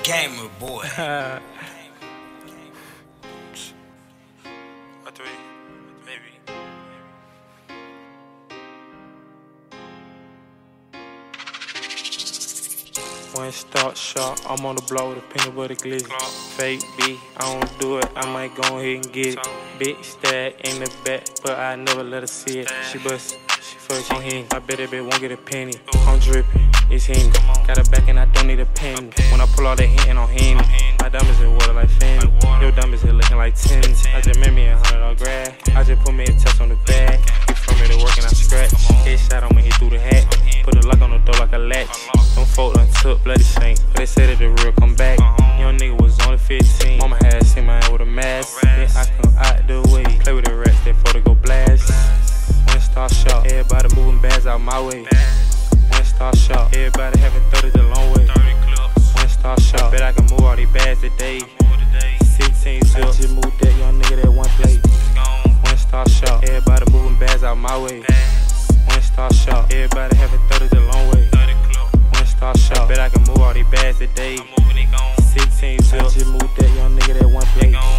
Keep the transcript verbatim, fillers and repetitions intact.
Gamer boy. Maybe. One start shot, I'm on the block with a peanut butter glizzy. Fake B, I don't do it, I might go ahead and get it. Big stab in the back, but I never let her see it. She bust, she fuck on him. I bet that bitch won't get a penny. I'm dripping, it's him. Got her back and I don't need a penny. When I pull all that hitting on him, my diamonds in water like Fanny. Your diamonds here looking like tens. I just made me a hundred dollar grab. I just put me a test on the bag. He from me to work and I scratch. Headshot on me, he threw the hat. Put a lock on the door like a latch. Them folk done took bloody shank, but they said that the real come back. Young nigga was only fifteen. Mama had seen my ass with a mask. Then I come out the way. Play with the rats, that photo go blast. One star shot, everybody moving bags out my way. One star shot, everybody having thirty the long way. One star shot, bet I can move all these bags today. sixteen zip, I just moved that young nigga that one play. One star shot, everybody moving bags out my way. One star shot, everybody having thirty the long way. One star shot, bet I can move all these bags today. sixteen zip, I just moved that young nigga that one play.